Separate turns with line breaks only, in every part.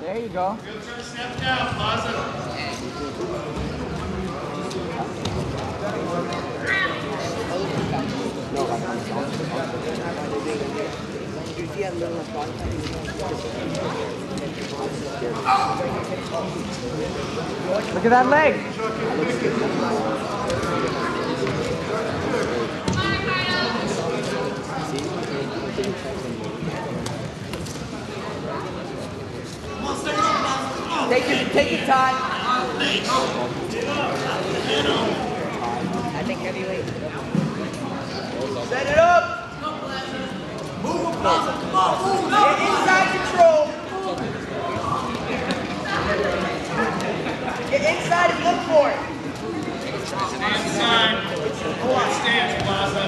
There you go.
Good first step down, Plaza.
Look at that leg. Take your time. I think heavyweight. Set it up. Move, Plaza. Come on, move. Get inside control. Get inside and look for it.
Stand inside. Good stance, Plaza.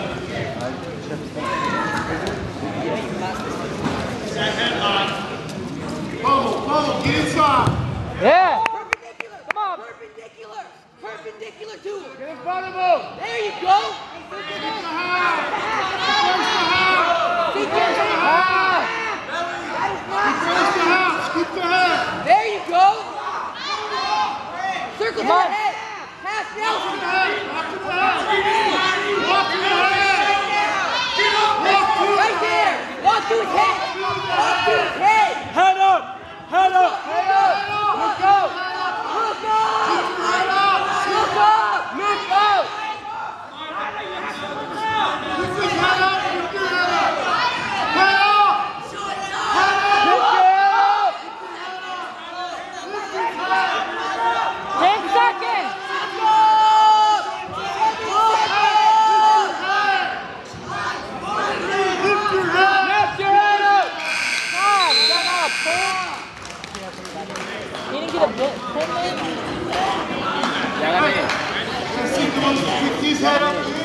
Set headlock. Pummel, get inside.
Yeah.
Perpendicular.
Come on.
Perpendicular. Perpendicular to him.
Get in front of him.
There you go.
Get the half. First the half.
Keep
First the half. First the half. Keep the half.
There you go. Circle to
Come on.
the head. Half down.
Walk to the half. Walk to the half. Walk to the half. Walk to the
Right there. Walk to his head. Walk to his head.
Head up. Head up. Head up. Look out.
Look up. Look up.
Look out.
Keep his head up. Keep your head up. Head up. Head up.
Lift your head up. 10 seconds.
Lift your head.
Lift your head up. God, shut up, man. You didn't get a bit. 10 minutes?
Keep his head up.